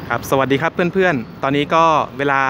ครับสวัสดีครับเพื่อนๆตอนนี้ก็เวลา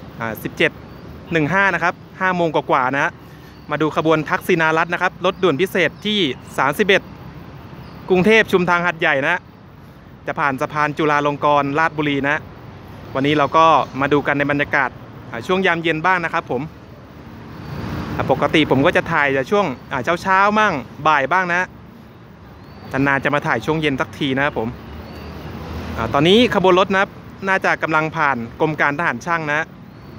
17:15นะครับ5 โมงกว่าๆนะมาดูขบวนทักษิณารัตน์นะครับรถด่วนพิเศษที่31กรุงเทพชุมทางหัดใหญ่นะจะผ่านสะพานจุฬาลงกรณ์ลาดบุรีนะวันนี้เราก็มาดูกันในบรรยากาศช่วงยามเย็นบ้างนะครับผมปกติผมก็จะถ่ายแต่ช่วงเช้ามั่งบ่ายบ้างนะนานๆจะมาถ่ายช่วงเย็นสักทีนะครับผมตอนนี้ขบวนรถนะน่าจะกำลังผ่านกรมการทหารช่างนะ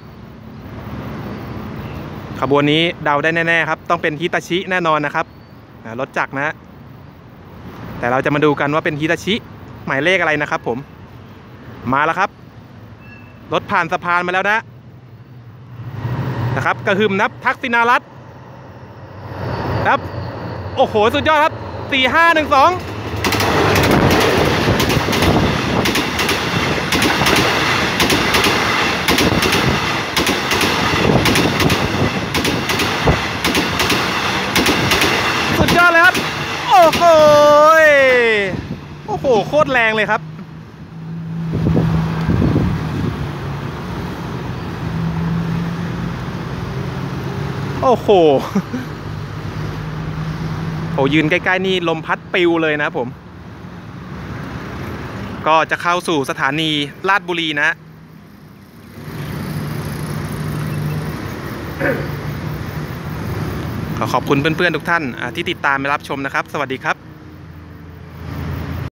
ขบวนนี้เดาได้แน่ๆครับต้องเป็นฮิตาชิแน่นอนนะครับรถจักรนะแต่เราจะมาดูกันว่าเป็นฮิตาชิหมายเลขอะไรนะครับผมมาแล้วครับรถผ่านสะพานมาแล้วนะครับกระหึ่มนับทักษิณารัตน์ครับโอ้โหสุดยอดครับ4512สุดยอดเลยครับโอ้โหโคตรแรงเลยครับโอ้โหยืนใกล้ๆนี่ลมพัดปิวเลยนะผมก็จะเข้าสู่สถานีลาดบุรีนะขอบคุณเพื่อนๆทุกท่านที่ติดตามและรับชมนะครับสวัสดีครับ